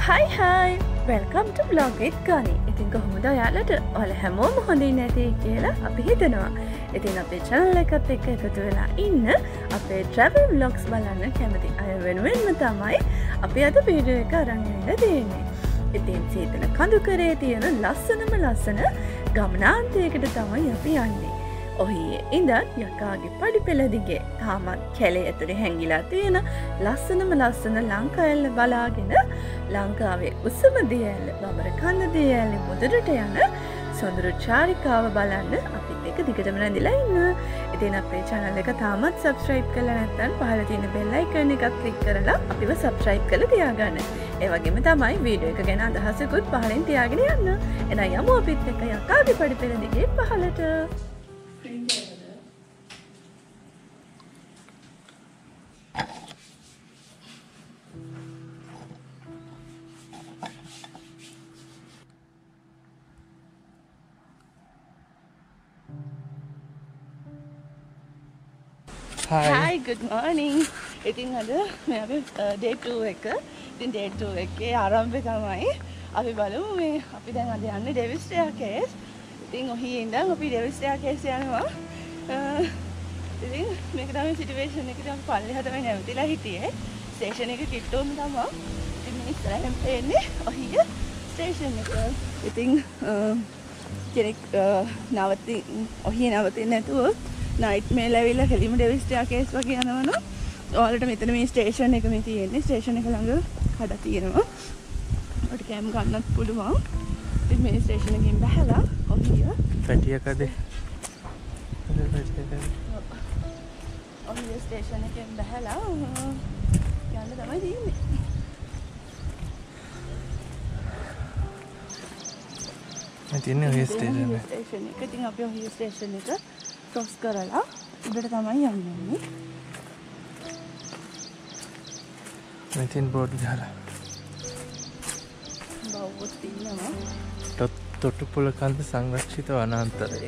Hi, welcome to Vlog with Connie. ඉතින් කොහොමද ඔයාලට? ඔයාලා හැමෝම හොඳින් නැති කියලා අපි හිතනවා. ඉතින් අපේ channel එකත් එක්ක එකතු වෙලා ඉන්න අපේ travel vlogs බලන්න කැමති අය වෙනුවෙන්ම තමයි අපි අද වීඩියෝ එක අරන් ඉන්න තියෙන්නේ. ඉතින් සීතල කඳුකරේ තියෙන ලස්සන ගමනාන්තයකට තමයි අපි යන්නේ. ඔහියේ ඉඳන් යකාගේ පඩිපෙළ දිගේ තාමත් කැලේ ඇතුලේ හැංගිලා තියෙන ලස්සන ලංකාවෙල්ල බලාගෙන ලංකාවේ උසම දියඇල්ල බබර කන්ද දියඇල්ලේ මුදුනට යන සොඳුරු චාරිකාව බලන්න අපිත් එක්ක දිගටම රැඳිලා ඉන්න. ඉතින් අපේ channel එක තාමත් subscribe කරලා නැත්නම් පහළ තියෙන bell icon එකක් click කරලා අපිව subscribe කරලා තියාගන්න. ඒ වගේම තමයි වීඩියෝ එක ගැන අදහසකුත් පහලින් තියාගෙන යන්න. එහෙනම් යමු අපිත් එක්ක යකාගේ පඩිපෙළ දිගේ පහළට. Hi, good morning. ඉතින් අද මේ අපි day 2 එක. ඉතින් day 2 එකේ ආරම්භය තමයි අපි බලමු මේ අපි දැන් අද යන්නේ Davis Staircase. ඉතින් ඔහි ඉඳන් අපි Davis Staircase යනවා. ඉතින් මේක තමයි සිටුේෂන් එක. ඉතින් අපි පල්ලෙහාට තමයි නැවතිලා හිටියේ. ස්ටේෂන් එක කිට්ටුවම තමයි. ඉතින් මේ ඉස්සරහින් පේන්නේ ඔහිය ස්ටේෂන් එක. ඉතින් කෙනෙක් ඔහිය නවතින්නේ නැතුව නයිට් මේල් ඇවිල්ලා කෙලිම ඩෙවිස් ස්ටේර්කේස් වගේ යනවනම් ඔයාලට මෙතන මේ ස්ටේෂන් එක මේ තියෙන්නේ. ස්ටේෂන් එක ළඟ කඩ තියෙනවා. ඔයාලට කැම් ගන්නත් පුළුවන්. ඉතින් මේ ස්ටේෂන් එකෙන් බහලා ඔහිය පැටියකද ඔහිය ස්ටේෂන් එකෙන් බහලා යන්න තමයි තියෙන්නේ. මම තියන්නේ ඔය ස්ටේෂන් එක. ඉතින් අපි ඔහිය ස්ටේෂන් එක ක්‍රොස් කරලා උඩට තමයි යන්නේ. මෙතෙන් බෝඩ් ගහලා බවුත් තියෙනවා. තොටුපොළ කන්ද සංරක්ෂිත වනාන්තරය.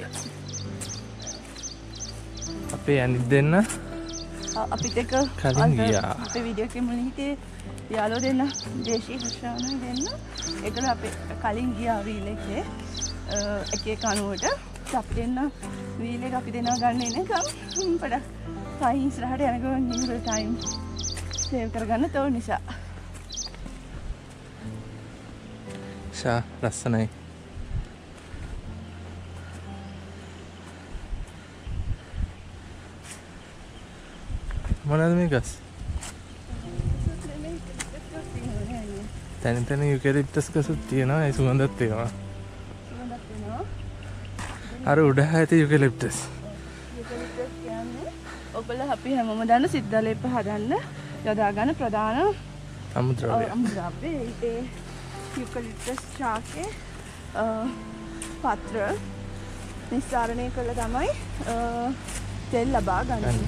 අපේ අනිත් දෙන්න අපිට එක කලින් ගියා. අපේ වීඩියෝ එකේ මුලින් හිටියේ යාළුවෝ දෙන්න දේශී හර්ෂාවන දෙන්න. ඒකල අපේ කලින් ගියා වීල් එකේ එක කනුවට අපි දෙන්න වීල් එක අපි දෙනවා ගන්න එනකම් පොඩක් ටයිම් ඉස්සරහට යනකම් නිකන් ටයිම් සේව් කරගන්න තෝ නිසා. ෂා ලස්සනයි. මොනවද මේ ගස්? තැන යුකලිප්ටස් ගසුත් තියෙනවා. ඒ සුවඳත් තියෙනවා. අර උඩ ඇති යුකලිප්ටස්. යුකලිප්ටස් කියන්නේ ඔයගොල්ලෝ අපි හැමෝම දන්න සිද්දලේප හදන්න යොදා ගන්න ප්‍රධාන අමුද්‍රව්‍ය. ඒ යුකලිප්ටස් ශාකේ පත්‍ර නිස්සාරණය කළා තමයි තෙල් ලබා ගන්න.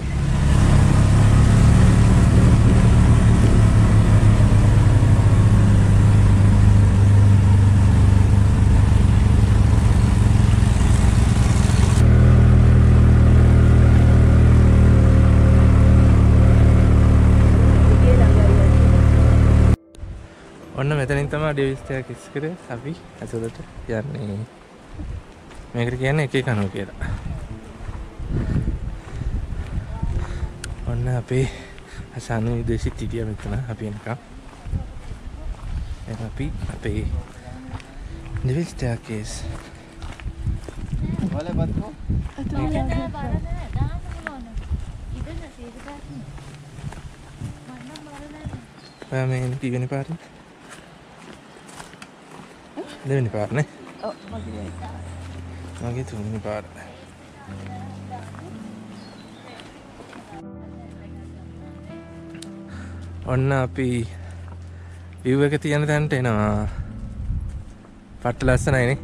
ඔන්න මෙතනින් තමයි ඩෙවිස් ස්ටේර්කේස් කරේ අපි ඇතුළට යන්නේ. මේකට කියන්නේ එකේ කනුව කියලා. ඔන්න අපේ අසානු විදේශිත හිටියා මෙතන අපි එනකම්. එහෙනම් අපි අපේ ඩෙවිස් ස්ටේර්කේස් වල බත්කෝ මේ කීවෙනි පාරේ? දෙවෙනි පාර නේ? ඔව් මගේ තුන්වෙනි පාර. ඔන්න අපි view එක තියෙන තැනට එනවා. පට්ට ලස්සනයි නේ?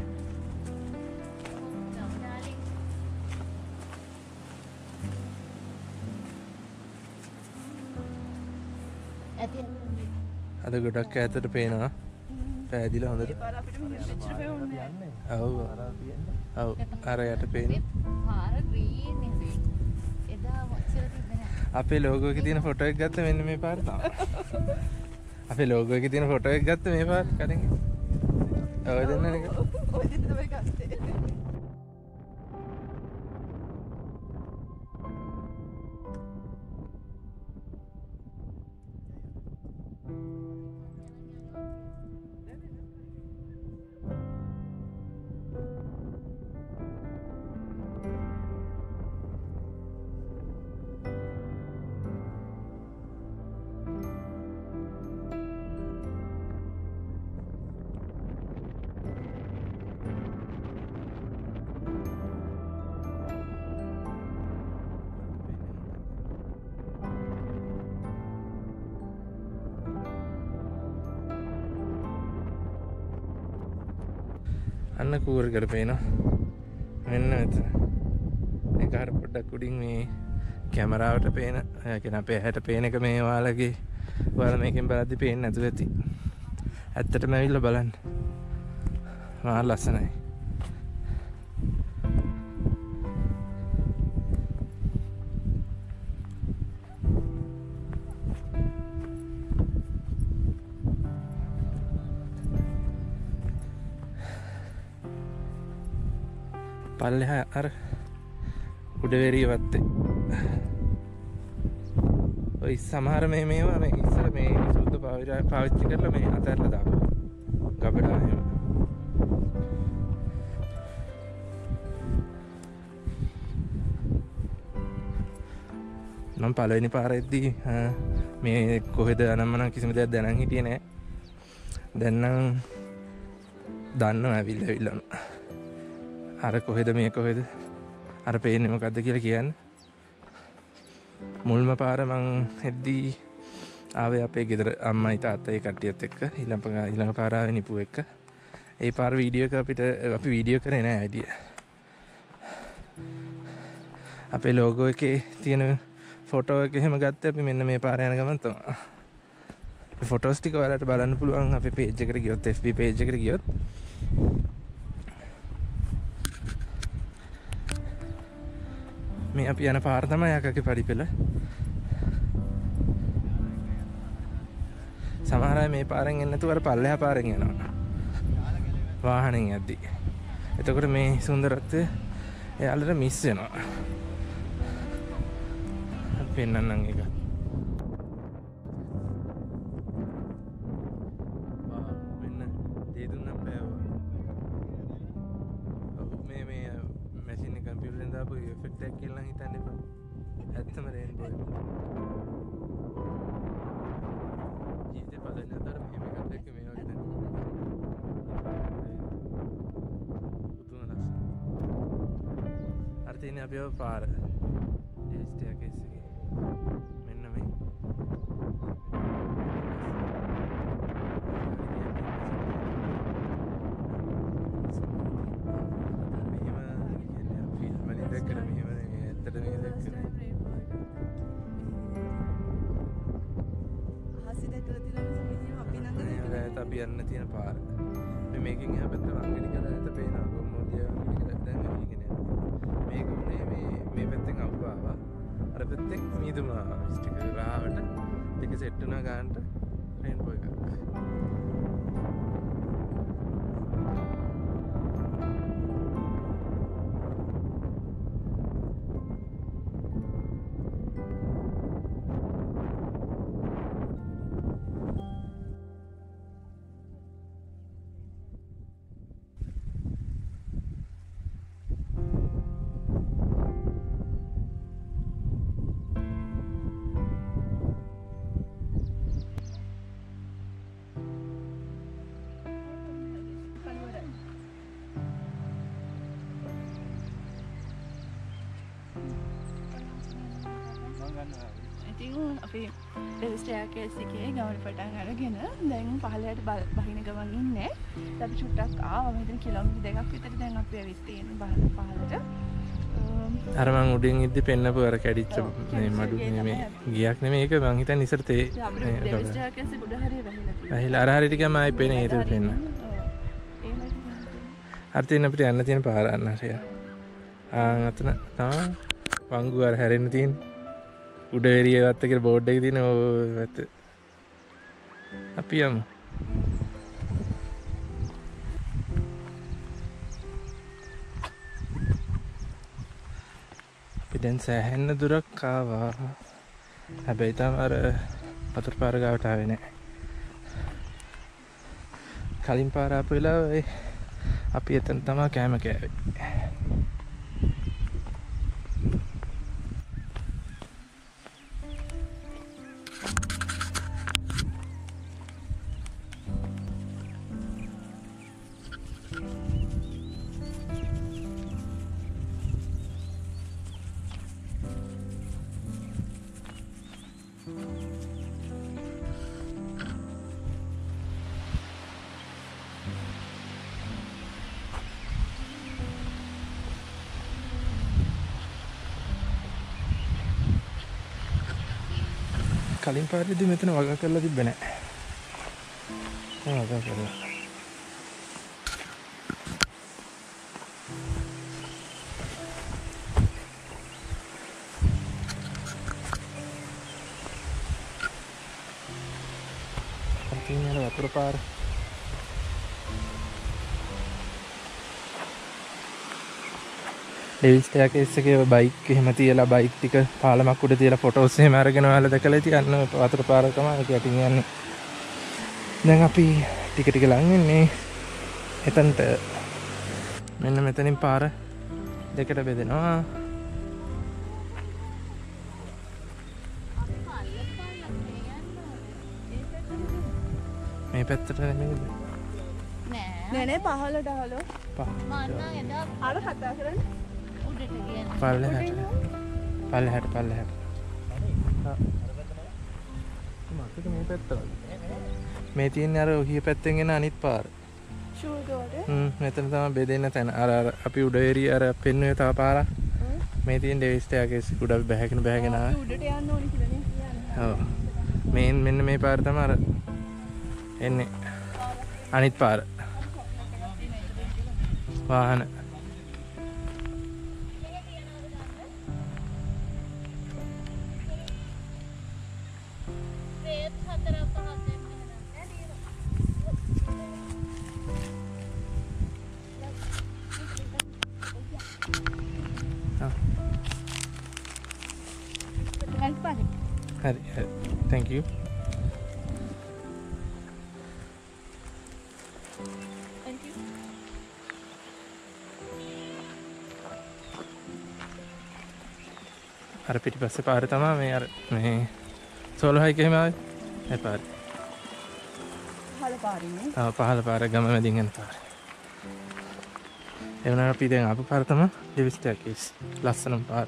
අද ගොඩක් ඈතට පේනවා. පැහැදිලා හොඳට. ඔව් අර යට පේන්නේ. පාර ග්‍රීන් නේ. එදා වචර තිබෙන්නේ. අපේ ලෝගෝ එකේ තියෙන ෆොටෝ එක ගත්ත මෙන්න මේ පාර තමයි. අපේ ලෝගෝ එකේ තියෙන ෆොටෝ එක ගත්ත මේ පාර කලින්. ඔය දෙන්න එක. ඔය දෙන්න තමයි ගත්තේ. අන්න කූරකට පේනවා මෙන්න මෙතන මේක හර පොඩ්ඩක් උඩින් මේ කැමරාවට පේන කියන අපේ ඇහැට පේන එක මේ ඔයාලගේ ඔයාලා මේකෙන් බලද්දි පේන්නේ නැතුව ඇති ඇත්තටම ඇවිල්ලා බලන්න මහා ලස්සනයි පල්ලෙහා අර උඩවැරිය වත්තේ ඔය සමහර මේවා මේ ඉස්සර මේ සුද්ධ පාවිච්චි කරලා මේ අතහැරලා දාපුවා ගබඩා එහෙම නම් පළවෙනි පාරෙද්දී මේ කොහෙද අනම්මනම් කිසිම දෙයක් දැනන් හිටියේ නෑ දැන් නම් දන්නවා ඇවිල්ලා අර කොහෙද මේ කොහෙද අර පේන්නේ මොකද්ද කියලා කියන්නේ මුල්ම පාර මං එද්දී ආවේ අපේ ගෙදර අම්මයි තාත්තයි කට්ටියත් එක්ක ඊළඟ පාර ආවේ නිපු එක්ක ඒ පාර වීඩියෝ එක අපි වීඩියෝ කරේ නෑ අයිඩිය අපේ ලෝගෝ එකේ තියෙන ෆොටෝ එක එහෙම ගත්තේ අපි මෙන්න මේ පාර යන ගමන් තමයි මේ ෆොටෝස් ටික ඔයාලට බලන්න පුළුවන් අපේ පේජ් එකට ගියොත් FB පේජ් එකට ගියොත් මේ අපි යන පාර තමයි යකගේ පඩිපෙළ. සමහර අය මේ පාරෙන් එන්නේ නැතුව අර පල්ලෙහා පාරෙන් යනවා. වාහනෙන් යද්දි. එතකොට මේ සුන්දරත්වය එයාලට මිස් වෙනවා. අපි පෙන්නන්නම් ඒක. මෙන්න දෙදුන්නම් බෑවා. මේ මැෂින් එක කම්පියුටරෙන් දාපු ඉෆෙක්ට් එකක් කියලා නම් හිතන්න එපා. ඇත්තම රේන්බෝ එක. ජීවිතේ පළවෙනි අතර මෙහෙම එකක් දැක්ක මේ වගේ දැන්. පුදුම ලස්සන. අර තියෙන්නේ අපි පාර. ඒ ස්ටේර්කේස් එකේ. මෙන්න මේ. අපි යන්න තියෙන පාර මේකෙන් එහා පැත්ත වංගෙඩි කියලා ඇත පේනවා ගොම්මෝදිය වංගෙඩි කියලා දැන් මේකනේ මේක උනේ මේ පැත්තෙන් අවුව ආවා අර පැත්තෙන් මීදුම ආවා ස්ටික් එක ගාවට දෙක සෙට් වුණා ගන්නට රේන්බෝ එකක් ඉතින් අපි ස්ටේර්කේස් එකේ ගමන පටන් අරගෙන දැන් පහළට බහින ගමන් ඉන්නේ. අපි චුට්ටක් ආවා. මෙතන කිලෝමීටර් 2ක් විතර දැන් අපි ඇවිත් තියෙන්නේ පහළට. අර මං උඩින් ඉද්දි පෙන්නපු අර කැඩිච්ච මේ මඩු මේ ගියක් නෙමෙයි ඒක මං හිතන්නේ ඉස්සර තේ ස්ටේර්කේස් එක උඩ හරිය වැහිලා අර හරිය ටිකම ආයි පේන්නේ ඒක පෙන්න. අර තියෙන අපිට යන්න තියෙන පාර අන්න හරිය. අතන තමයි පංගු අර හැරෙන්න තියෙන්නේ. උඩවැරිය වත්ත කියලා බෝඩ් එකේ තියෙන ඔය වැත්ත. අපි යමු. අපි දැන් සෑහෙන්න දුරක් ආවා. හැබැයි තාම අර වතුර පාර ගාවට ආවේ නැහැ. කලින් පාර ආපු වෙලාවේ අපි එතන තමයි කෑම කෑවේ. කලින් පාරේදී මෙතන වගා කරලා තිබ්බේ නැහැ. දැන් වගා කරලා. අන්තිමට වතුර පාර. ඩෙවිල් ස්ටෙයාකේස් එකේ බයික් එහෙම තියලා බයික් ටික පාලමක් උඩ තියලා ෆොටෝස් එහෙම අරගෙන ඔයාලා දැකලා ඉතින් අන්න වතුර පාර තමයි ඒක යටින් යන්නේ. දැන් අපි ටික ටික ලං වෙන්නේ එතනට. මෙන්න මෙතනින් පාර දෙකට බෙදෙනවා. මේ පැත්තට නෙමෙයිද? නෑ නෑ 15 15 අර කතා කරන්නේ පල්ලෙහාට මක්කද මේ පැත්තවල මේ තියෙන්නේ අර ඔහිය පැත්තෙන් එන අනිත් පාර ෂූර් ගෝඩ මෙතන තමයි බෙදෙන්න තැන අර අපි උඩ ඒරිය අර පෙන්නුවේ තව පාරක් මේ තියෙන ඩෙවිල් ස්ටෙයාකේස් උඩ බැහැගෙන ආවා උඩට යන්න ඕනි කියලා නේ. ඔව් මෙන්න මේ පාර තමයි අර එන්නේ අනිත් පාර වාහන Hari, thank you. Thank you. අර පිටිපස්සේ පාර තමයි මේ අර මේ සෝලෝ හයික් එහෙම ආවේ. ඒ පාර. පහළ පාරිනේ. පහළ පාර ගම මැදින් යන පාර. ඒ වුණාට අපි දැන් ආපු පාර තමයි ඩෙවිල් ස්ටෙයාකේස්. ලස්සනම පාර.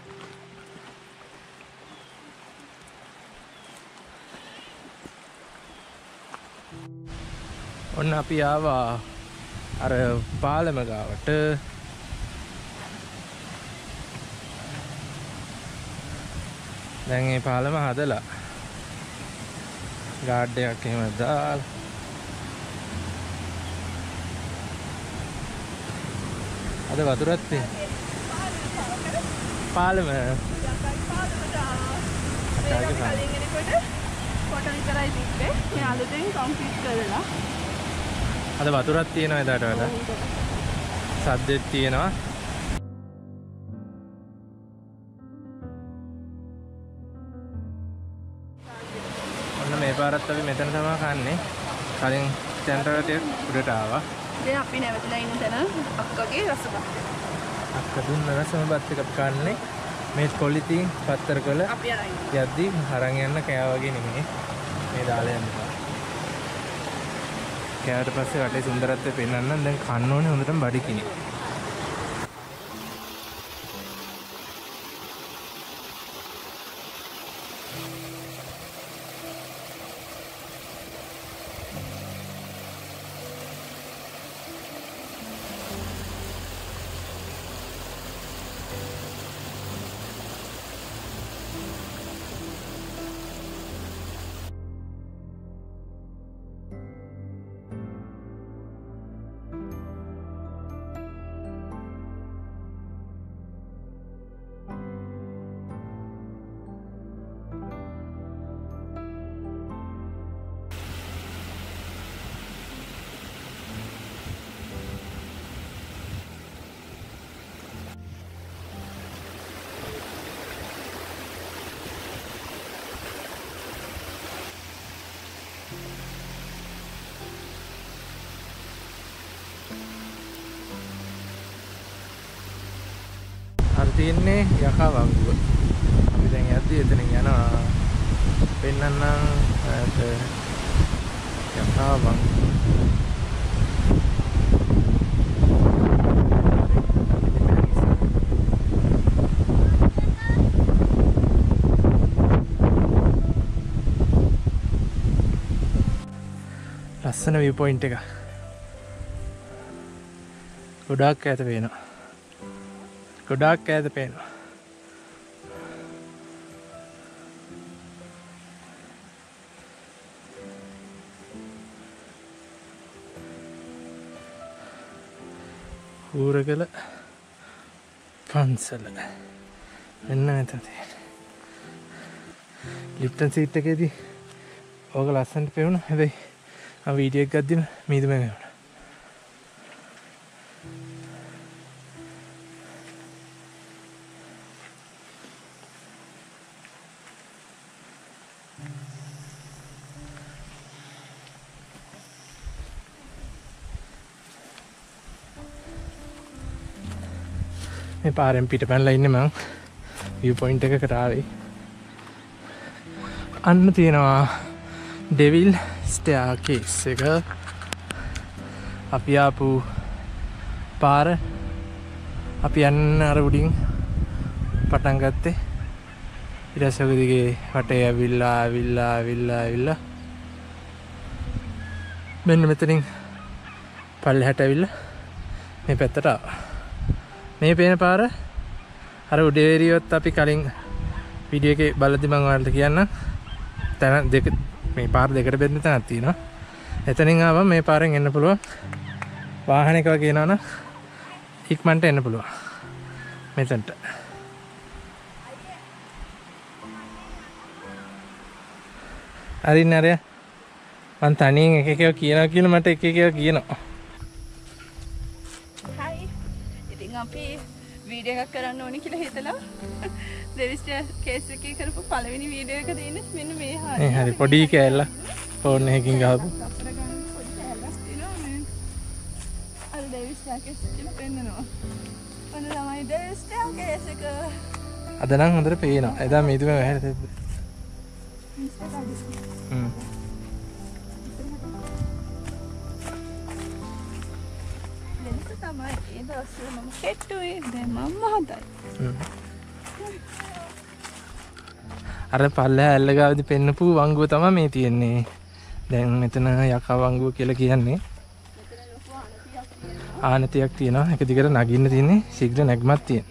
ඔන්න අපි ආවා අර පාලම ගාවට. දැන් මේ පාලම හදලා ගාඩ් එකක් එහෙම දාලා අද වතුරක් තියෙන පාලම අද වතුරක් තියෙනවා එදාට වඩා සද්දෙත් තියෙනවා. ඔන්න මේ පාරත් අපි මෙතන තමයි කන්නේ. කලින් තැනට උඩට ආවා. දැන් අපි නැවතිලා ඉන්න තැන අක්කගේ රසබත්. අක්ක දුන්න රසම බත් එකක් කන්නේ. මේ පොලිතින් පත්තර කළ අපි අරන් යද්දි අරන් යන්න කෑ වගේ නෙමෙයි. මේ දාලා යන්න. කෑවට පස්සේ රටේ සුන්දරත්වය පෙන්වන්න දැන් කන්න ඕනේ හොඳටම බඩගිනි. තියෙන්නේ යකා වංගුව. අපි දැන් යද්දි එතනින් යනවා. පෙන්නන්නම් යකා වංගුව. ලස්සන view point එක. ගොඩාක් ඈත පේනවා. ගොඩාක් ඈත පේනවා. ඌරගල පන්සල මෙන්න මෙතන තියෙන. ලිප්ටන් සීට් එකේදී ඕක ලස්සනට පේනවා. හැබැයි මම වීඩියෝ එකක් ගද්දිම මීදුම වෙනවා. මේ පාරෙන් පිට පැනලා ඉන්නේ මං view point එකකට ආවේ. අන්න තියෙනවා ඩෙවිල් ස්ටෙයාකේස් එක. අපි ආපු පාර අපි යන්න අර උඩින් පටන් ගත්තේ. ඊට පස්සේ ඔය දිගේ වටේ ඇවිල්ලා මෙන්න මෙතනින් පල්ලෙහාට ඇවිල්ලා මේ පැත්තට ආවා. මේ පේන පාර අර උඩේරියොත් අපි කලින් වීඩියෝ එකේ බලද්දි මම ඔයාලට කියන්නම්. තැන දෙක මේ පාර දෙකට බෙදෙන තැනක් තියෙනවා. එතනින් ආවම මේ පාරෙන් එන්න පුළුවන්. වාහනයක වගේ එනවනම් ඉක්මනට එන්න පුළුවන්. මෙතනට. හරිනේ අරයා. මං තනියෙන් එක එකව කියනවා කියලා මට එක එකව කියනවා. අපි වීඩියෝ එකක් කරන්න ඕනේ කියලා හිතලා දෙවිස්ටර් කේස් එකේ කරපු පළවෙනි වීඩියෝ එක දෙන්නේ මෙන්න මේ හරිය. මේ හරි පොඩි කෑල්ල ෆෝන් එකකින් ගහපු. අර දෙවිස්ටර් කේස් එක පෙන්නනවා. ඔන්න තමයි දෙවිස්ටර් කේස් එක. අද නම් හොඳට පේනවා. එදා මේදුම වැහැර තිබ්බේ. මම කෙට්ටුවේ දැන් මම හදයි. අර පල්ලෙහා ඇල්ල ගාවදී පෙන්නපු වංගුව තමයි මේ තියෙන්නේ. දැන් මෙතන යකා වංගුව කියලා කියන්නේ. ආනතියක් තියෙනවා. එක දිගට නගින්න තියෙන්නේ. ශීඝ්‍ර නැග්මක් තියෙන.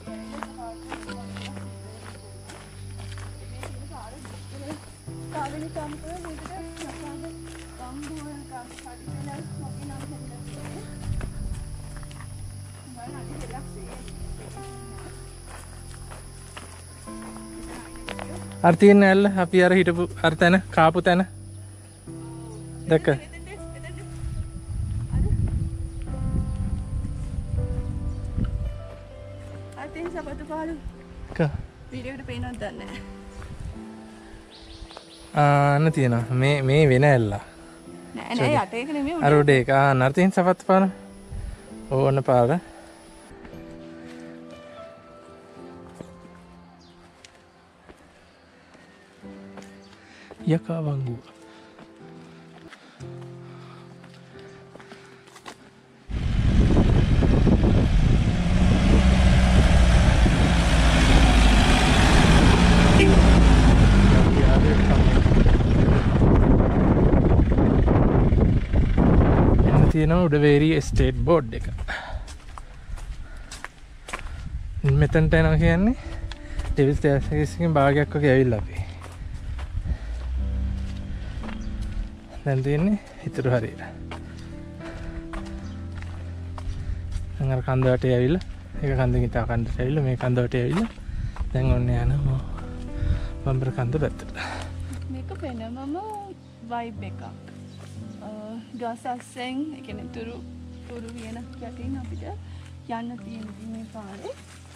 අර තියෙන ඇල්ල අපි අර හිටපු අර තැන කාපු තැන දැක්ක? අර තියෙන සපත්තු පාළු ක වීඩියෝ එකට පේනවද දන්නේ නැහැ. අන්න තියෙනවා. මේ වෙන ඇල්ල. නෑ යට ඒක නෙමෙයි. අර උඩ ඒක අර තියෙන සපත්තු පාළ. ඕන පාර. යකා වංගුව. එන්න තියෙනවා උඩවේරි එස්ටේට් බෝඩ් එක. මෙතනට එනවා කියන්නේ ඩෙවිල් ස්ටෙයාකේස්කින් භාගයක් වගේ ඇවිල්ලා අපි. දැන් තියෙන්නේ හිතුරු හරියට. දැන් අර කන්ද වටේ ඇවිල්ලා ඒක කන්දකින් තව කන්දට ඇවිල්ලා මේ කන්ද වටේ ඇවිල්ලා දැන් ඔන්න යනවා බම්බර කන්ද පැත්තට. මේක වෙනමම වයිබ් එකක්. ගසස්සෙන් ඒ කියන්නේ තුරු වියන යටින් අපිට යන්න තියෙන මේ පාරේ.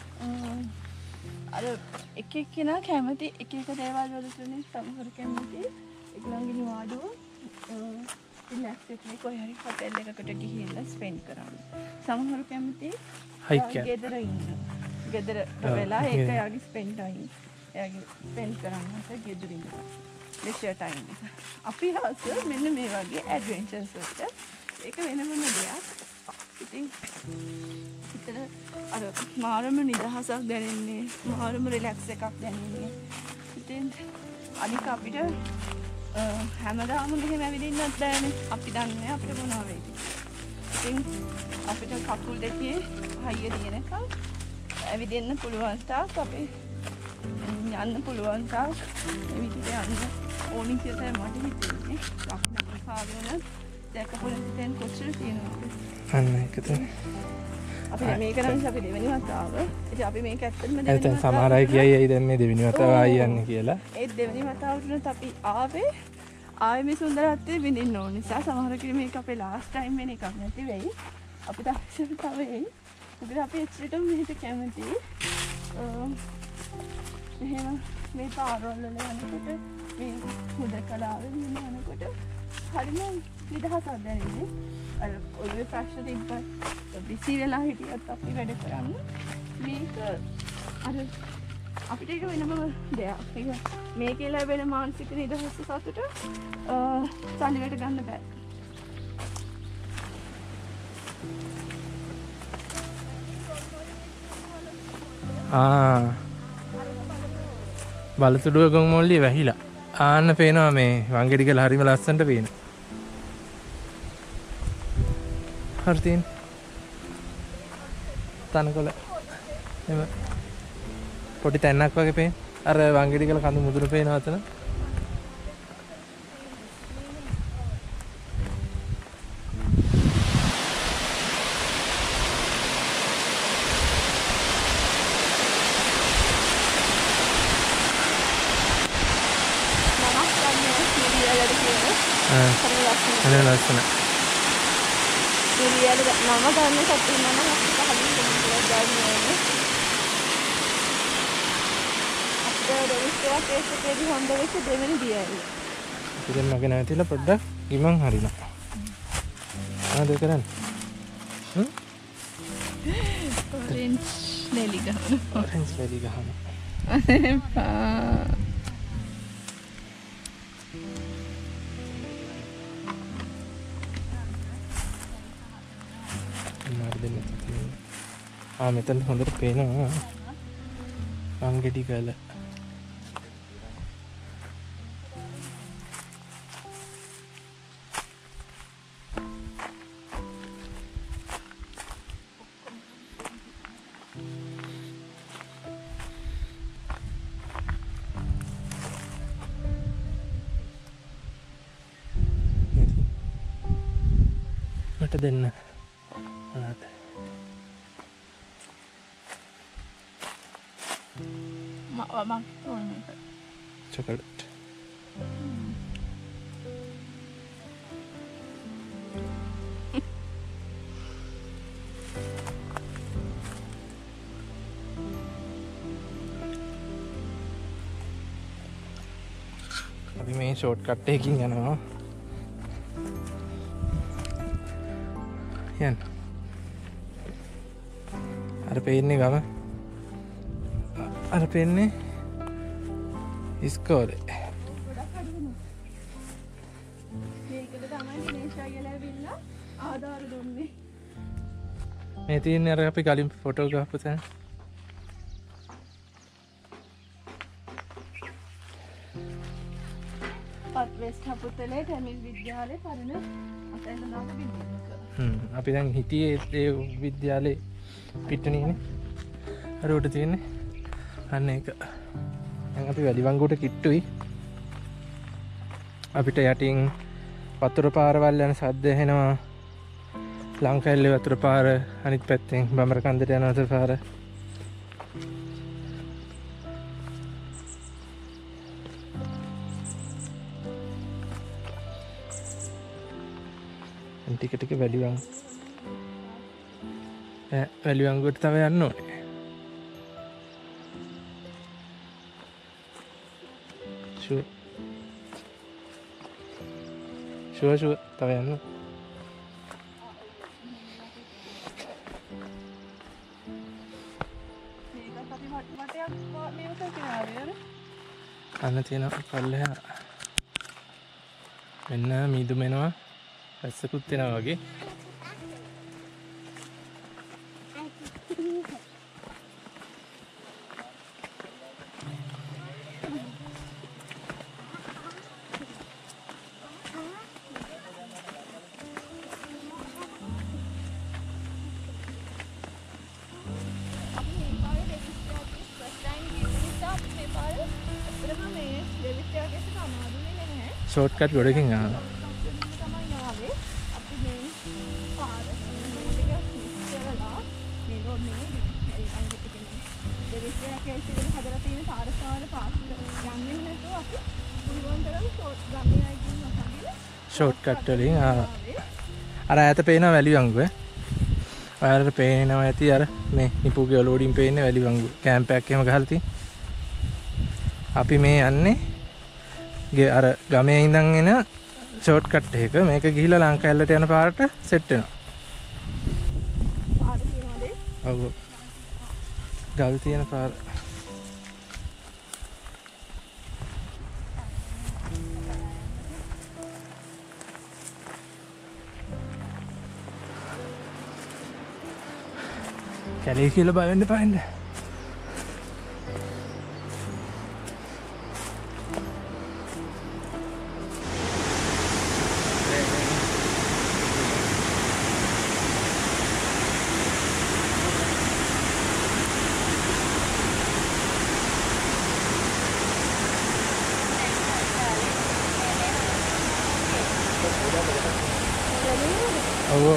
අර එක එක්කෙනා කැමති එක එක දේවල් වලටනේ සමහර කැමති ඒගොල්ලන්ගේ නිවාඩුව රිලැක්ස් එකේ කොහේ හරි හොටෙල් එකකට ගිහිල්ලා ස්පෙන්ඩ් කරන්න. සමහර කැමති හයික් ගෙදර ඉන්න. ගෙදරට වෙලා ඒක එයාගේ ස්පෙන්ඩ් ටයිම්. එයාගේ ස්පෙන්ඩ් කරන්න හස ගෙදරින්. ලෙෂර් ටයිම් එක. අපි හවස මෙන්න මේ වගේ ඇඩ්වෙන්චර්ස් වලට ඒක වෙනම දෙයක්. ඉතින් ඉතල අර මාරම නිදහසක් දැනෙන්නේ, මාරම රිලැක්ස් එකක් දැනෙන්නේ. ඉතින් අනික අපිට හැමදාම මෙහෙම ඇවිදින්නත් බෑනේ. අපි දන්නේ අපිට මොනවා වෙයිද. ඉතින් අපිට කකුල් දෙකේ හයිය දිනනකම් ඇවිදින්න පුළුවන් තාක් අපි යන්න පුළුවන් තාක් එවිට යන්න ඕනි කියලා මට හිතෙන්නේ. අපි කාගෙන දැකපු තැන් කොච්චර තියෙනවද? අන්න ඒක තමයි. අපි මේක නම් අපි දෙවෙනි වතාව. ඉතින් අපි මේක ඇත්තටම දෙවෙනි වතාව. සමහර අය කියයි දැන් මේ දෙවෙනි වතාව ආයි යන්නේ කියලා. ඒ දෙවෙනි වතාවට අපි ආවේ මේ සුන්දරත්වය විඳින්න ඕන නිසා සමහර කෙනෙක් මේක අපේ ලාස්ට් ටයිම් වෙන එකක් නැති වෙයි. අපිට අවශ්‍ය තව වෙයි. මොකද අපි ඇත්තටම මෙහෙට කැමතියි. එහෙම මේ පාරවල් වල යනකොට මේ හුදකලාවෙන් යනකොට හරිම නිදහසක් දැනෙන්නේ. අර ඔළුවේ ප්‍රශ්න තිබ්බත් බිසි වෙලා හිටියත් අපි වැඩ කරන්න මේක අර අපිට ඒක වෙනම දෙයක්. ඒක මේකේ ලැබෙන මානසික නිදහස සතුට සල්ලිවට ගන්න බෑ. බලතුඩුව ගොන් මොල්ලිය වැහිලා. ආන්න පේනවා මේ වංගෙඩි ගල හරිම ලස්සනට පේන. හරි තියෙන. තනකොළ එම පොඩි තැන්නක් වගේ පේන. අර වංගෙඩි ගල කඳු මුදුන පේනවා අතන. අනේ ලස්සන. ඉරියල නම ගන්න කට්ටිය මම අපිට හදින් දෙන්නවා ගන්න. අපිට රෙජිස්ටර් එකේදී හොඳ වෙච්ච දෙවෙනි දියයි. ඉතින් මගේ නැතිලා පොඩ්ඩක් ගිමන් හරිනවා. මොනවද කරන්නේ? ඔරෙන්ජ් නෙලි ගහන. ඔරෙන්ජ් නෙලි ගහන. මෙතන හොඳට පේනවා වංගෙඩි ගල. මට දෙන්න. chocolate. අපි මේ ෂෝට් කට් එකකින් යනවා. යන්න. අර පේන්නේ ගම. අර පේන්නේ ඉස්කෝලේ. මේකද තමයි දිනේෂා කියලා ඇවිල්ලා ආධාර දුන්නේ. මේ තියෙන්නේ අර අපි කලින් ෆොටෝ ගහපු තැන. පත් වෙස්ට් හපුතලේ ටැමිල් විද්‍යාලේ පරණ අතෙන් දාන බිල්ඩින් එක. අපි දැන් හිටියේ ඒ විද්‍යාලේ පිටණියනේ. අර උඩ තියෙන්නේ අන්න ඒක. දැන් අපි වැලිවංගුවට කිට්ටුයි. අපිට යටින් වතුර පාරවල් යන සද්ද ඇහෙනවා. ලංකැල්ලේ වතුර පාර අනිත් පැත්තෙන් බඹරකන්දට යන වතුර පාර. ටික ටික වැලිවංගුවට තව යන්න ඕනේ. ෂුවර් තව යන්න. මේක වටයක් මේක කිනාවේ අන්න තියෙන පල්ලෙහා මෙන්න මීදුම එනවා පැස්සකුත් එනවා වගේ ෂෝට්කට් ගොඩකින් ආවා. ෂෝට්කට් වලින් ආවා. අර ඈත පේන වැලි වංගුව. ඔයාලට පේනවා ඇති අර මේ නිපුගේ ඔලෝඩින් පේන්නේ වැලි වංගුව. කැම්ප් එකක් එහෙම ගහලා තියෙන. අපි මේ යන්නේ අර ගමේ ඉඳන් එන ෂෝට් කට් එක මේක ගිහිල්ලා ලංකාවලට යන පාරට සෙට් වෙනවා. පාර තියෙනවද? ඔව්. ගල් තියෙන පාර. කැලේ කියලා බය වෙන්න පාන්න. Oh.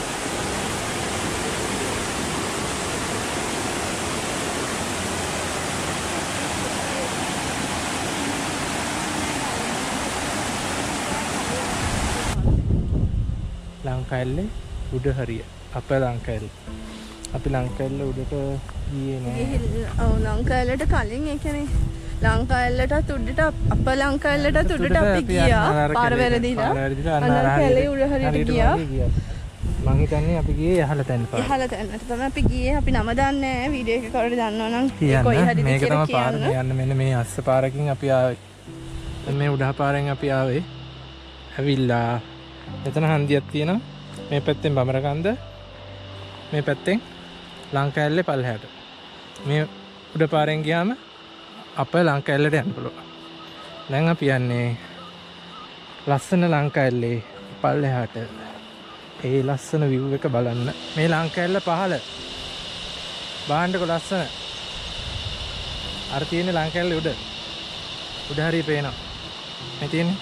ලංකාවේ උඩ හරිය අප ලංකාවේ අපි ලංකාවේ උඩට ගියේ නෑ. ඔව් ලංකාවලට කලින් ඒ කියන්නේ ලංකාවලට උඩට අප ලංකාවලට උඩට අපි ගියා පාර වැරදිලා අන්න කැලේ උඩ හරියට ගියා. මං හිතන්නේ අපි ගියේ යහල තැන්න පාර. යහල තැන්නට තමයි අපි ගියේ. අපි නම දන්නේ නැහැ. වීඩියෝ එක කරලා දන්නවනම් කොයි හරිද කියලා කියන්න. යන්න මෙන්න මේ අස්ස පාරකින් අපි ආවේ. මේ උඩහ පාරෙන් අපි ආවේ. ඇවිල්ලා එතන හන්දියක් තියෙනවා. මේ පැත්තෙන් බමරකන්ද මේ පැත්තෙන් ලංකාවැල්ලේ පල්ලෙහාට. මේ උඩ පාරෙන් ගියාම අප ලංකාවැල්ලට යන්න පුළුවන්. දැන් අපි යන්නේ ලස්සන ලංකාවැල්ලේ පල්ලෙහාට. ඒ ලස්සන view එක බලන්න. මේ ලංකාවැල්ල පහළ. බාන්නකො ලස්සන. අර තියෙන ලංකාවැල්ලේ උඩ. උඩ හරිය පේනවා. මේ තියෙන්නේ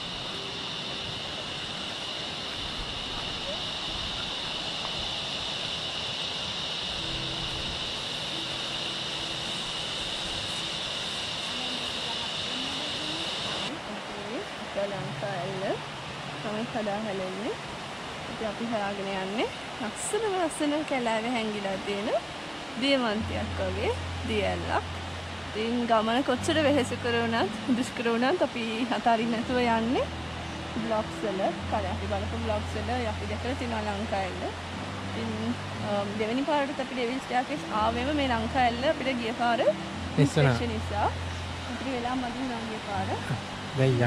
ලංකාවැල්ල තමයි හදා හැලෙන්නේ. ඉතින් අපි හොයාගෙන යන්නේ ලස්සන කැලෑවේ හැංගිලා තියෙන දියමන්තියක් වගේ දියැලක්. ඉතින් ගමන කොච්චර වෙහෙස කරුණත් දුෂ්කර වුණත් අපි අතාරින්න නැතුව යන්නේ බ්ලොග්ස් වල. කලින් අපි බලපු බ්ලොග්ස් වල අපි දැකලා තියෙනවා ලංකාවැල්ල. ඉතින් දෙවෙනි පාරට අපි ඩෙවිල් ස්ටෑර්කේස් ආවෙම මේ ලංකාවැල්ල අපිට ගිය පාර ඉස්සෙල්ලා නිසා අපිට වෙලා මදින් නම් ගිය පාර. ගියා.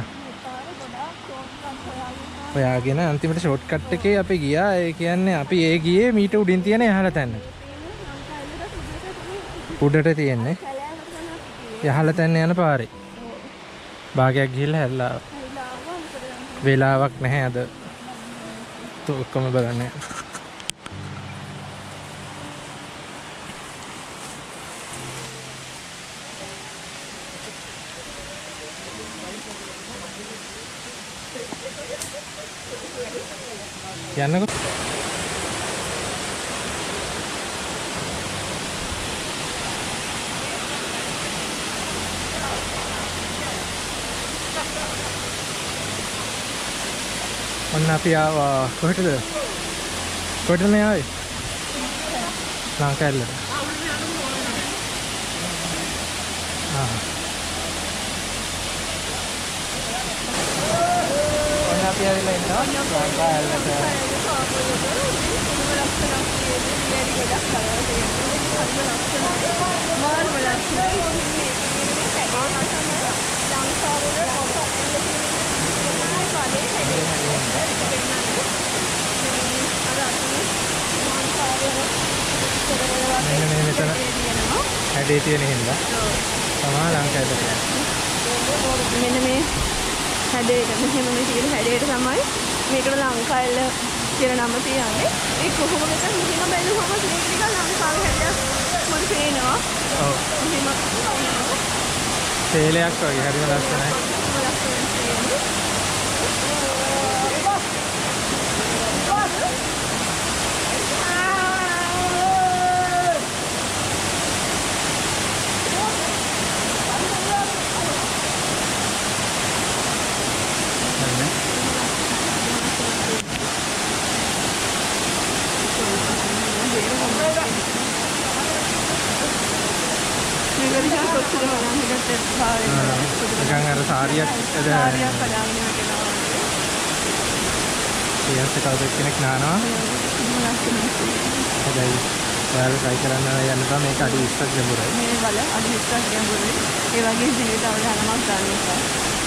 ඔයාගෙන අන්තිමට ෂෝට් කට් එකේ අපි ගියා. ඒ කියන්නේ අපි ඒ ගියේ මීට උඩින් තියෙන යහල තැන්න. උඩට තියෙන්නේ යහල තැන්න යන පාරේ. භාගයක් ගිහිල්ලා හැල්ලා. වෙලාවක් නැහැ අද. ඔක්කොම බලන්නේ. යන්නකො. ඔන්න අපි ආවා කොහෙටද? කොහෙටද මේ ආවේ? ලංකාවැල්ල. අපි ආවිලා ඉන්නවා ලංකාවැල්ලට. හැඩේ තියෙන හින්දා තමයි ලංකාවට මෙන්න මේ හැඩේට මෙහෙම මේ තියෙන හැඩේට තමයි මේකට ලංකාවෙල කියලා නම තියන්නේ. ඒ කොහොමද මෙහෙම බැලුවම මේක නිකන් ලංකාවේ හැඩයක් මට පේනවා. ඔව්. මෙහෙම තේලයක් වගේ හරිම ලස්සනයි. Pegang ada sariak ada. Iya sekali kena nana. Ada. Baru saya kira nana yang itu mereka ada istak jambur. Ini bala ada istak jambur. Ini bagi sini tahu dah nama sana.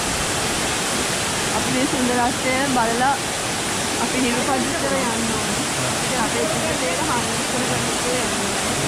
Apa ni sundarasnya bala apa ni rupa juga yang tu. Apa itu kita hamil kerana itu.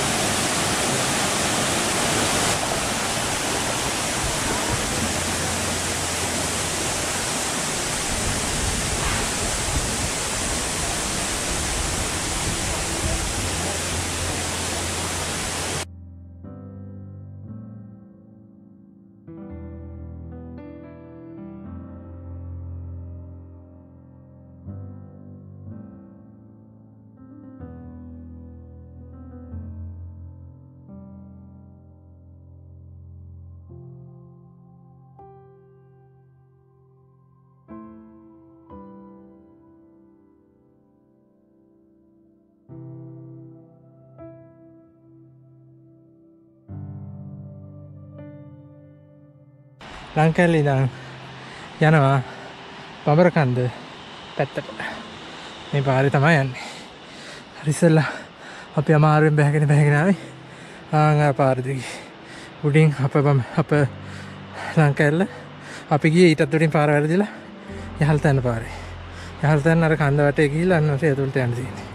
ලංකාවේ ඉඳන් යනවා බඹරකන්ද පැත්තට. මේ පාරේ තමයි යන්නේ. හරි ඉස්සෙල්ලා අපි අමාරුවෙන් බැහැගෙන ආවේ. ආ පාර දිගේ. උඩින් අප ලංකාවේ අපි ගියේ ඊටත් උඩින් පාර වැරදිලා යහල්තැන්න පාරේ. යහල්තැන්න අර කන්ද වටේ ගිහිල්ලා අන්න ඔතේ ඇතුළට යන්න තියෙන්නේ.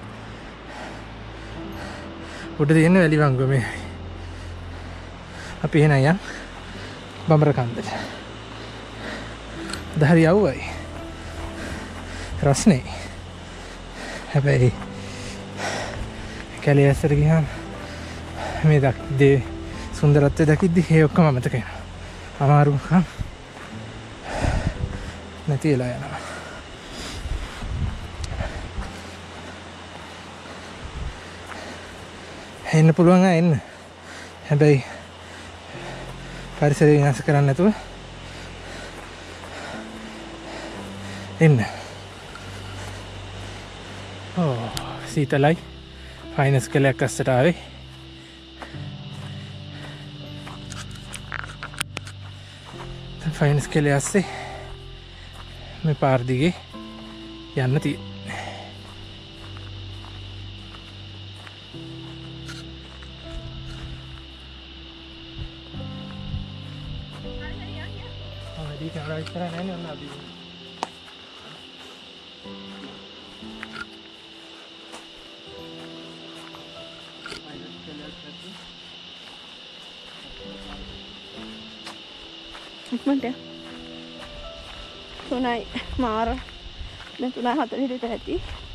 උඩ තියෙන වැලි වංගුව මේ. අපි එන යන් බඹරකන්දට. දහරි යවුවයි. රස්නේ. හැබැයි කැලේ ඇස්සට ගියාම මේ දේ සුන්දරත්වය දකිද්දි ඒ ඔක්කොම අමතක වෙනවා. අමාරුකම් නැති වෙලා යනවා. එන්න පුළුවන් අය එන්න. හැබැයි පරිසරය විනාශ කරන්නේ නැතුව එන්න. ඕ සීතලයි. ෆයිනස් කලයක් අස්සට ආවේ. ෆයිනස් කලේ අස්සේ මේ පාර දිගේ යන්න තියෙන්නේ. Right there, and I'm not even. ඉක්මනට තුනයි මාර දැන් 3:40 විතර ඇති.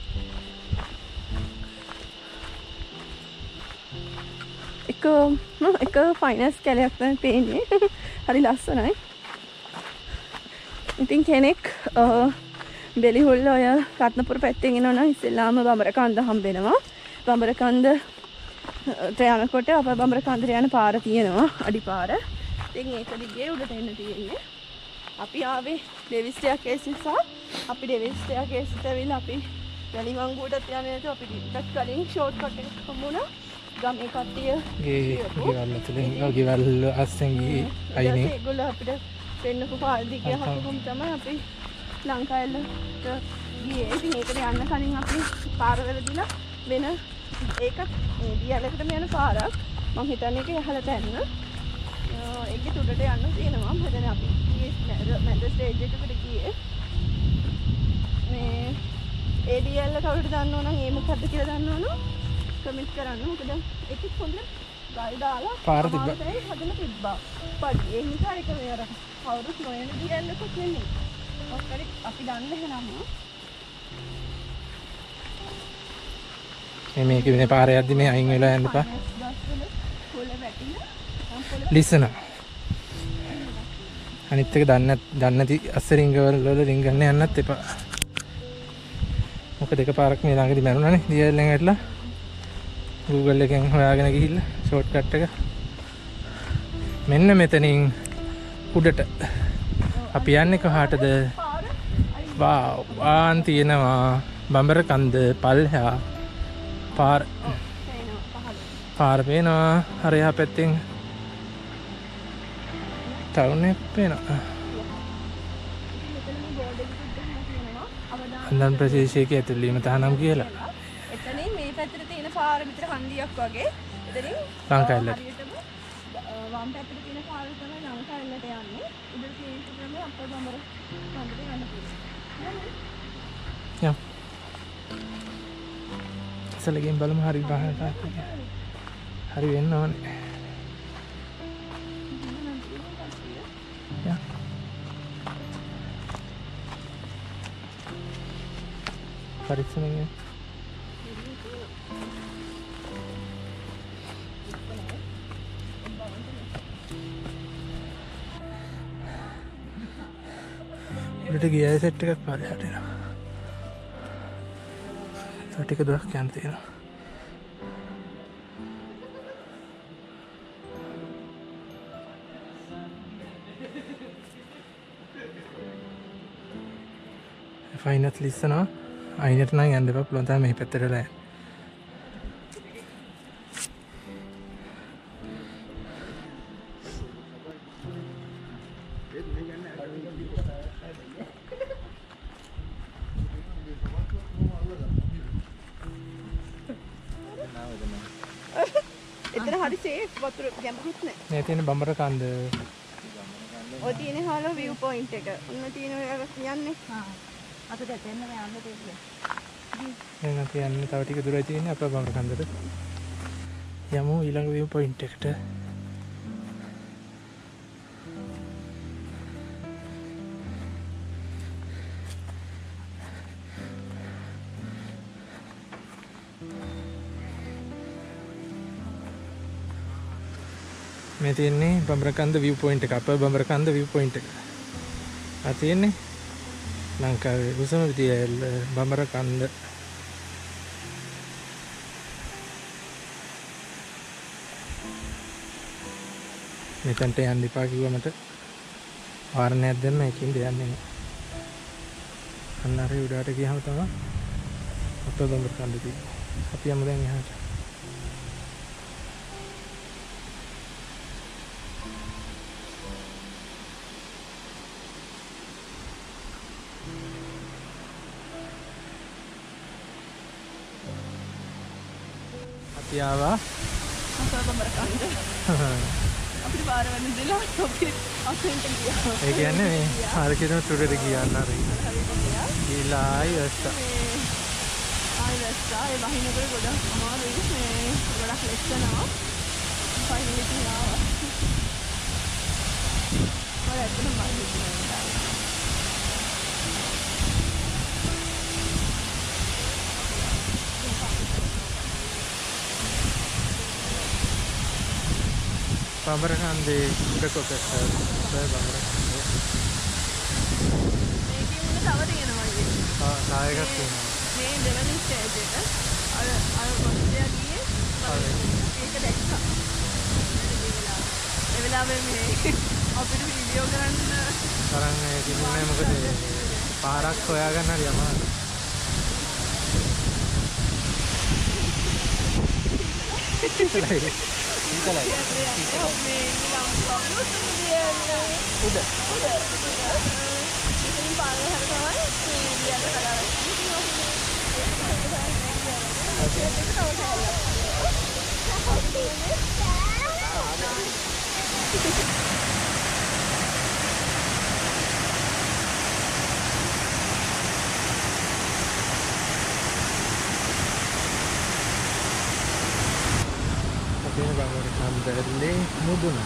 එක ෆයිනස් කැලයක් තමයි පේන්නේ. හරි ලස්සනයි. ඉතින් කෙනෙක් බෙලිහුල්ල ඔය රත්නපුර පැත්තෙන් එනවා නම් ඉස්සෙල්ලාම බඹරකන්ද හම්බෙනවා. බඹරකන්ද යනකොට අප බඹරකන්දට යන පාර තියෙනවා අඩිපාර. ඉතින් ඒක දිගේ උඩට එන්න තියෙන්නේ. අපි ආවේ ඩෙවිස් ස්ටෙයාකේස් නිසා අපි ඩෙවිස් ස්ටෙයාකේස්ට ඇවිල්ලා අපි වැලිමංගුවටත් යන්නේ නැතුව අපි ටිකක් කලින් ෂෝට් කට් එකක් හම්බුණා. ගමේ කට්ටිය ගෙවල් ඇතුලේ ගෙවල් අස්සෙන් ගියේ අයිනේ. ඒගොල්ලෝ අපිට පෙන්නපු පාර දිගේ හපුවම තමයි අපි ලංකාවෙලට ගියේ. ඉතින් ඒකට යන්න කලින් අපි පාර වැරදිලා වෙන ඒකත් දියලකටම යන පාරක් මම හිතන්නේ ඒක යහලට යන්න. ඒකේ උඩට යන්න තියෙනවා. මම හිතන්නේ අපි මැද ස්ටේජ් එකකට ගියේ. මේ ADL කවුරුද දන්නව නම් ඒ මොකක්ද කියලා දන්නවනම් කමෙන්ට් කරන්න. මොකද ඒකත් හොඳ ගල් දාලා පාර තිබ්බා. හදලා තිබ්බා. පඩි ඒ නිසා ඒක මේ අර කවුරුත් නොයන DL එකක් නෙමෙයි. ඔක්කොරි අපි දන්නේ එහෙනම් මේක මේ පාරේ යද්දි මේ අයින් වෙලා යන්න එපා. ලිසන. අනිත් එක දන්නේ නැති අස්සරින්ග වල රින් ගන්න යන්නත් එපා. මොකද එකපාරක් මේ ළඟදී මැරුණානේ DL එකෙන් ඇట్లా. Google එකෙන් හොයාගෙන ගිහිල්ලා ෂෝට්කට් එක. මෙන්න මෙතනින් උඩට අපි යන්නේ කොහාටද? වාව් ආන් තියෙනවා බඹරකන්ද පල්හා පාර පේනවා. අර එහා පැත්තෙන් ටවුන් එක පේනවා. අන්දන් ප්‍රදේශයක ඇතුළේම තහනම් කියලා. එතනින් මේ පැත්තට තියෙන පාර විතර හන්දියක් වගේ. එතනින් ලංකාවෙල්ලට. වම් පැත්තට තියෙන පාර තමයි ලංකාවෙල්ලට යන්නේ. ඉතින් මේ තමයි අපේ බඹර හන්දියට යන්න පුළුවන්. යම්. සලගෙන් බලමු හරි බහනට. හරි වෙන්න ඕනේ. යා. පරීක්ෂණය. උඩට ගියා සෙට් එකක් පාරට එනවා. ටික දුරක් යන්න තියෙනවා. ෆයිනත් ලිස්සනවා. අයිනට නම් යන්න එපා. පුළුවන් තරම් මේ පැත්තට යන්න. එතන හරි සේෆ් වතුර ගැඹුරුත් නැහැ. මේ තියෙන බඹරකන්ද. ඔය තියෙන හාල view point එක. ඔන්න තියෙන ඔය කියන්නේ. අපිට එතෙන්ම යන්න තියෙන්නේ. එහෙනම් තියන්නේ තව ටික දුරයි තියෙන්නේ අපේ බඹරකන්දට. යමු ඊළඟ view point එකට. මේ තියෙන්නේ බඹරකන්ද view point එක. අපේ බඹරකන්ද view point එක. ආ තියෙන්නේ ලංකාවේ උසම විදියට බඹරකන්ද. මෙතනට යන්න එපා කිව්වා මට. වාරණයක් දෙන්න ඒකින්ද යන්නේ නැහැ. අන්න අර උඩට ගියාම තමයි අපේ බඹරකන්ද තියෙන්නේ. අපි යමු දැන් එහාට. ආවා අපේ බඹරකන්ද අපිට පාර වෙන දෙලා අපි අතෙන්ට ගියා. ඒ කියන්නේ මේ හරියටම උඩට ගියා නේද? ගිහලා ආයි වැස්සා. ඒ වහිනකොට ගොඩක් අමාරුයි. මේ ගොඩක් ලෙස්සනවා. ෆයිනලි ගියා. මම ඇත්තටම බයින්නේ. බඹරකන්දේ උඩ කොටස බඹරකන්දේ. මේකේ තව තියෙනවා ඉතින්. නායකත් තියෙනවා. මේ දෙවෙනි ස්ටේජ් එක අර මොස්ටියා ගියේ ඒක දැක්කා. ඒ වෙලාවේ මේ අපිට වීඩියෝ කරන්න තරන්නේ තිබුණේ මොකද පාරක් හොයාගන්න හරි අමාරුයි. ඉතලයි. මේ උඩ ඉතින් පාරේ හරි තමයි මේ විදියට කලාවක්. Ini bangun Kamberle Mubuna.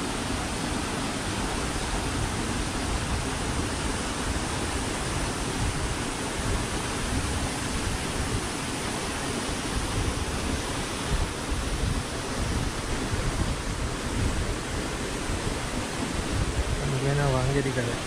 Kemudian awang jadi kayak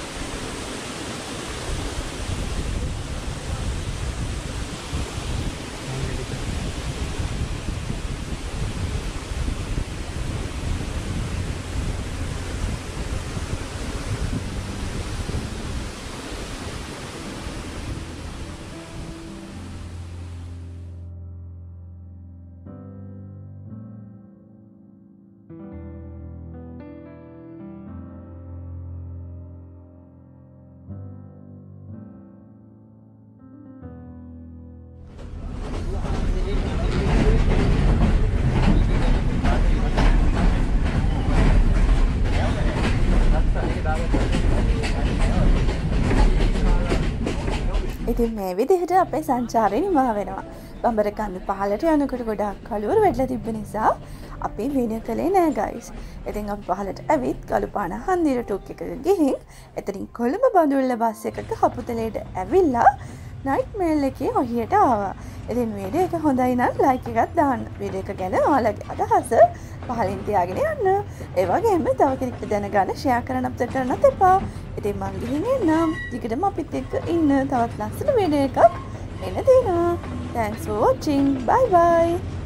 ඉතින් මේ විදිහට අපේ සංචාරය නිමා වෙනවා. බඹරකන්ද පහලට යනකොට ගොඩාක් කළුවර වැටලා තිබ්බ නිසා අපි වීඩියෝ කළේ නෑ ගයිස්. ඉතින් අපි පහලට ඇවිත් කළුපාන හන්දිර ටුක් එකක ගිහින් එතනින් කොළඹ බඳුල්ල බස් එකක හපුතලේට ඇවිල්ලා නයිට් මේල් එකේ ඔහියට ආවා. ඉතින් වීඩියෝ එක හොඳයි නම් ලයික් එකක් දාන්න. වීඩියෝ එක ගැන ඔයාලගේ අදහස පහලින් තියාගෙන යන්න. ඒ වගේම තව කෙනෙක්ට දැනගන්න ෂෙයා කරන්න අපිට කරන්නත් එපා. ඉතින් මං ගිහින් එන්නම්. ටිකටම අපිත් එක්ක ඉන්න තවත් ලස්සන වීඩියෝ එකක් එන්න තියෙනවා. Thanks for watching. Bye bye.